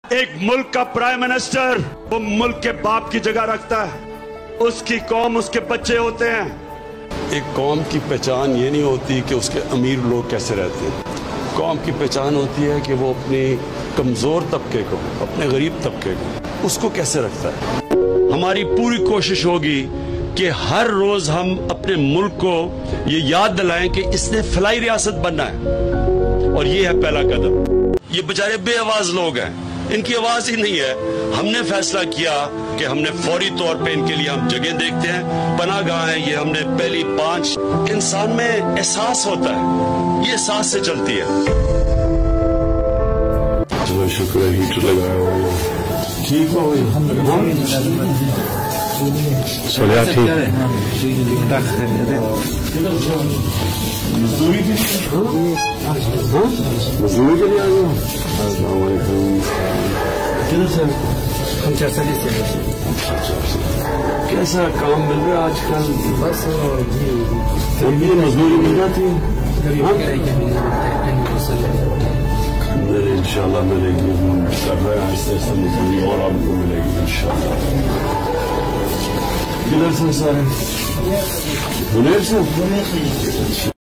ایک ملک کا prime minister وہ ملک کے باپ کی جگہ رکھتا ہے، اس کی قوم اس کے بچے ہوتے ہیں۔ ایک قوم کی پہچان یہ نہیں ہوتی کہ اس کے امیر لوگ کیسے رہتے ہیں، قوم کی پہچان ہوتی ہے کہ وہ اپنی کمزور طبقے کو، اپنے غریب طبقے کو، اس کو کیسے رکھتا ہے۔ ہماری پوری کوشش ہوگی کہ ہر روز ہم اپنے ملک کو یہ یاد دلائیں کہ اس نے فلاحی ریاست بننا ہے، اور یہ ہے پہلا قدم۔ یہ بیچارے بے آواز لوگ ہیں، ان کی آواز ہی نہیں ہے۔ ہم نے فیصلہ کیا کہ ہم نے فوری طور پہ ان کے لیے ہم جگہ دیکھتے ہیں، پناہ گاہ ہیں، یہ ہم نے پہلی 5۔ انسان میں احساس ہوتا ہے، یہ احساس سے چلتی ہے۔ شکر ہے ہیٹر لگایا ہوا ٹھیک ہو گئی سولیا ٹھیک مزدوری کے لیے آ گیا۔ السلام علیکم، کیسا کام مل رہا ہے آج کل؟ بس مزدوری مل جاتی ہے، انشاءاللہ ملے گی، کر رہے ہیں آہستہ آہستہ مزدوری اور آپ کو ملے گی انشاءاللہ۔ کدھر سے سارے؟ منیر سے؟